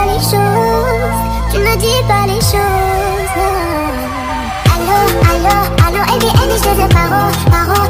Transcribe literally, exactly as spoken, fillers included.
Les choses, tu ne dis pas les choses. Allô, allô, allô, Eddie, Eddie, je te paro, paro.